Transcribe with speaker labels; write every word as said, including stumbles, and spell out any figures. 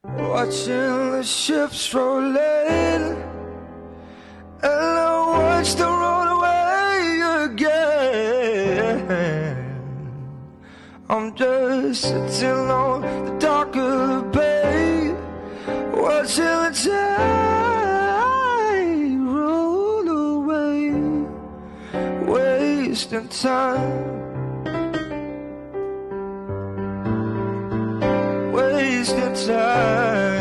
Speaker 1: watching the ships roll in, and I watch them roll away again. I'm just sitting on the dock of the bay, watching the tide roll away, wasting time, wasting time.